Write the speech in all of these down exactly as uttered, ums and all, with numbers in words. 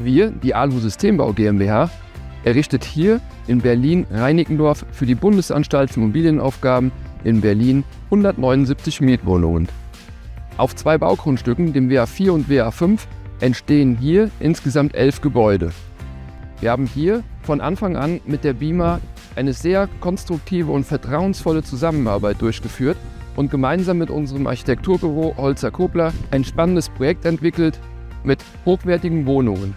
Wir, die Alu Systembau GmbH, errichtet hier in Berlin-Reinickendorf für die Bundesanstalt für Immobilienaufgaben in Berlin hundertneunundsiebzig Mietwohnungen. Auf zwei Baugrundstücken, dem W A vier und W A fünf, entstehen hier insgesamt elf Gebäude. Wir haben hier von Anfang an mit der BIMA eine sehr konstruktive und vertrauensvolle Zusammenarbeit durchgeführt und gemeinsam mit unserem Architekturbüro Holzer Kobler ein spannendes Projekt entwickelt mit hochwertigen Wohnungen.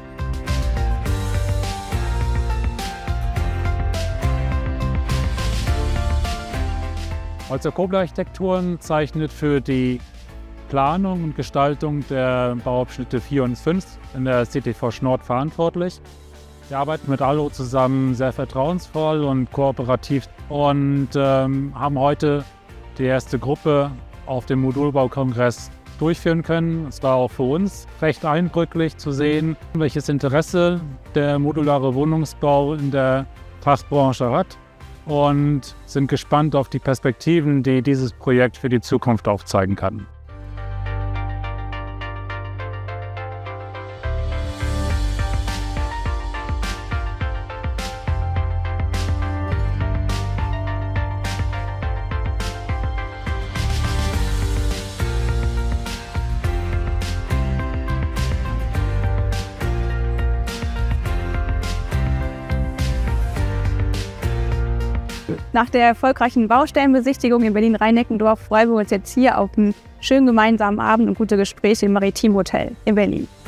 Holzer Kobler Architekturen zeichnet für die Planung und Gestaltung der Bauabschnitte vier und fünf in der C T V Nord verantwortlich. Wir arbeiten mit Alu zusammen sehr vertrauensvoll und kooperativ und ähm, haben heute die erste Gruppe auf dem Modulbaukongress durchführen können. Es war auch für uns recht eindrücklich zu sehen, welches Interesse der modulare Wohnungsbau in der Fachbranche hat, und sind gespannt auf die Perspektiven, die dieses Projekt für die Zukunft aufzeigen kann. Nach der erfolgreichen Baustellenbesichtigung in Berlin-Reinickendorf freuen wir uns jetzt hier auf einen schönen gemeinsamen Abend und gute Gespräche im Maritim Hotel in Berlin.